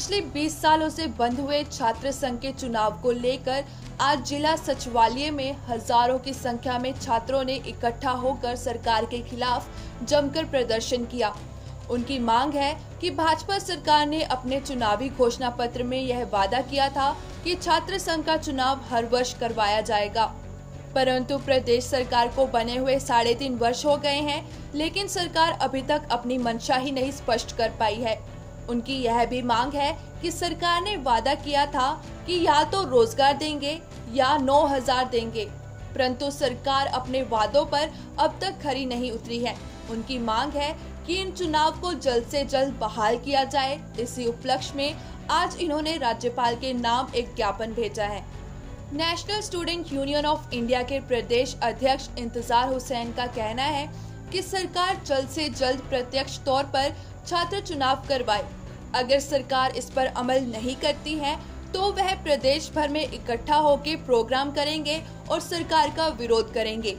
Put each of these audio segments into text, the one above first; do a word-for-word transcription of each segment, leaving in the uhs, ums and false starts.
पिछले बीस सालों से बंद हुए छात्र संघ के चुनाव को लेकर आज जिला सचिवालय में हजारों की संख्या में छात्रों ने इकट्ठा होकर सरकार के खिलाफ जमकर प्रदर्शन किया। उनकी मांग है कि भाजपा सरकार ने अपने चुनावी घोषणा पत्र में यह वादा किया था कि छात्र संघ का चुनाव हर वर्ष करवाया जाएगा, परंतु प्रदेश सरकार को बने हुए साढ़े तीन वर्ष हो गए हैं, लेकिन सरकार अभी तक अपनी मंशा ही नहीं स्पष्ट कर पाई है। उनकी यह भी मांग है कि सरकार ने वादा किया था कि या तो रोजगार देंगे या नौ हजार देंगे, परंतु सरकार अपने वादों पर अब तक खरी नहीं उतरी है। उनकी मांग है कि इन चुनाव को जल्द से जल्द बहाल किया जाए। इसी उपलक्ष्य में आज इन्होंने राज्यपाल के नाम एक ज्ञापन भेजा है। National student union of India के प्रदेश अध्यक्ष इंतजार हुसैन का कहना है कि सरकार जल्द से जल्द प्रत्यक्ष तौर पर छात्र चुनाव करवाए। अगर सरकार इस पर अमल नहीं करती है तो वह प्रदेश भर में इकट्ठा होकर प्रोग्राम करेंगे और सरकार का विरोध करेंगे।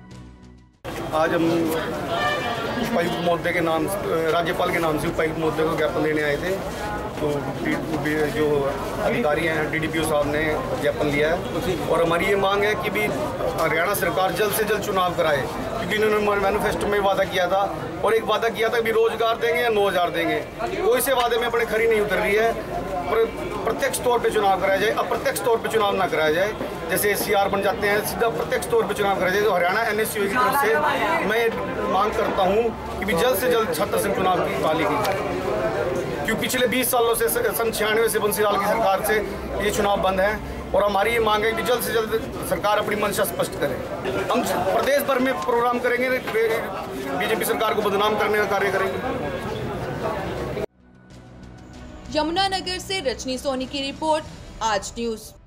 आज हम उपायुक्त महोदय के नाम राज्यपाल के नाम से उपायुक्त महोदय को ज्ञापन देने आए थे, तो जो अधिकारी हैं डीडीपीओ साहब ने ज्ञापन लिया है और हमारी ये मांग है कि भी हरियाणा सरकार जल्द से जल्द चुनाव कराए, क्योंकि इन्होंने मैनिफेस्टो में वादा किया था और एक वादा किया था कि रोजगार देंगे या नौ हजार देंगे। कोई से वादे में अपने खरी नहीं उतर रही है। प्रत्यक्ष तौर पे चुनाव कराया जाए, अप्रत्यक्ष तौर पे चुनाव ना कराया जाए। जैसे सीआर बन जाते हैं, सीधा प्रत्यक्स तौर पे चुनाव कराया जाए। तो हरियाणा एनएसयूआई की तरफ से मैं मांग करता हूँ कि भी जल्द से जल्द छात्र संघ चुनाव की बहाली की जाए, क्योंकि पिछले बीस सालों से सन छियानवे से बंसीलाल की सरकार से ये चुनाव बंद है और हमारी ये मांग है कि जल्द से जल्द सरकार अपनी मंशा स्पष्ट करे। हम प्रदेश भर में प्रोग्राम करेंगे, बीजेपी सरकार को बदनाम करने का कार्य करेंगे। यमुनानगर से रजनी सोनी की रिपोर्ट, आज न्यूज।